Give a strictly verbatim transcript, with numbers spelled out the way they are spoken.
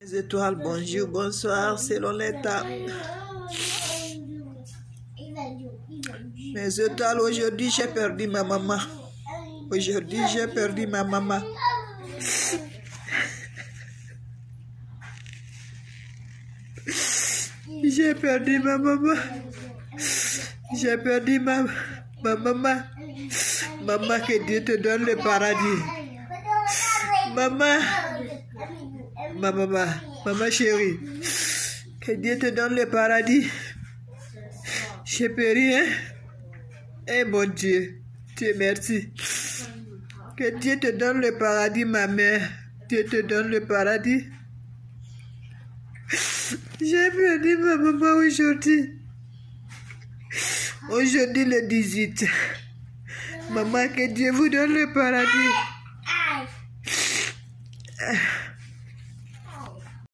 Les étoiles, bonjour, bonsoir, selon l'état. Mes étoiles, aujourd'hui j'ai perdu ma maman. Aujourd'hui j'ai perdu ma maman. J'ai perdu ma maman. J'ai perdu ma, ma maman. Maman, que Dieu te donne le paradis. Maman. Ma maman. Maman chérie. Que Dieu te donne le paradis. J'ai péri, hein? Eh mon Dieu. Dieu merci. Que Dieu te donne le paradis, ma mère. Dieu te donne le paradis. J'ai perdu ma maman aujourd'hui. Aujourd'hui le dix-huit. Maman, que Dieu vous donne le paradis.